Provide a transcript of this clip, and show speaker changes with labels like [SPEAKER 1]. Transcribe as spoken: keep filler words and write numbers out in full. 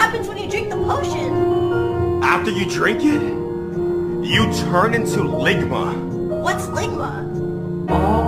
[SPEAKER 1] happens when you drink the potion?
[SPEAKER 2] After you drink it, you turn into ligma.
[SPEAKER 1] What's ligma?
[SPEAKER 3] Oh